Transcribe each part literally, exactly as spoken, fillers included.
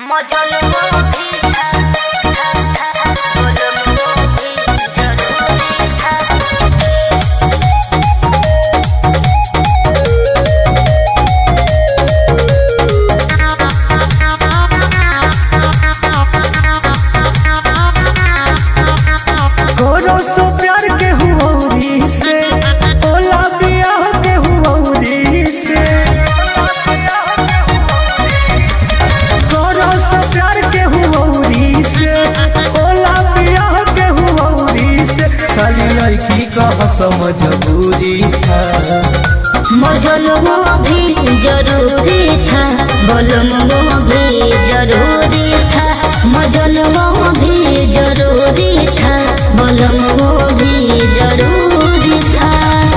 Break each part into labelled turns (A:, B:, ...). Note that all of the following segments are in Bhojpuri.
A: लड़की का समझबूरी था
B: मजनुओ भी जरूरी था बोलनुओ भी जरूरी था मजनुओ भी जरूरी था बोलनुओ भी जरूरी था।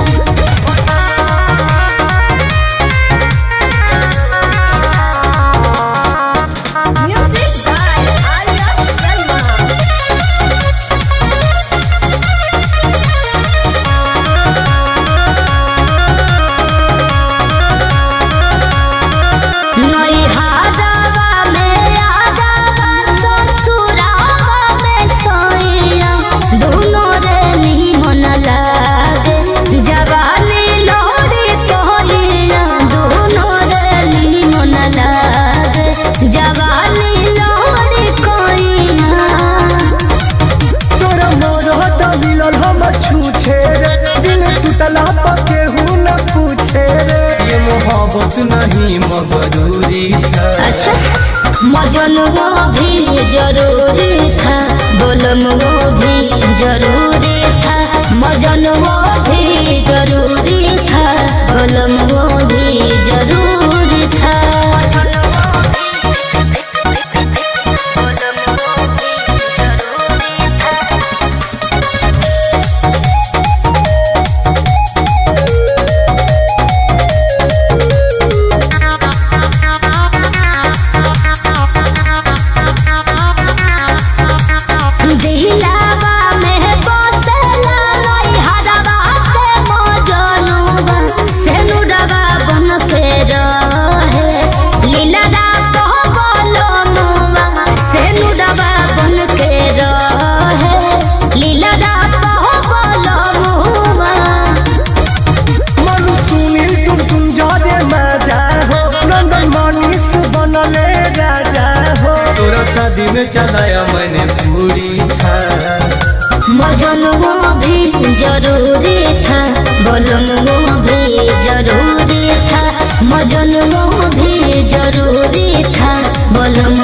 A: मोहब्बत नहीं मगरूरी था।
B: अच्छा मजनुओ भी जरूरी था बोलनुओ भी जरूरी था मजनुओ भी जरूरी था बोलनुओ भी जरूरी था।
A: शादी में चलाया मैंने पूरी था
B: मजनुओ भी जरूरी था बोलनुओ भी जरूरी था मजनुओ भी जरूरी था बोलनुओ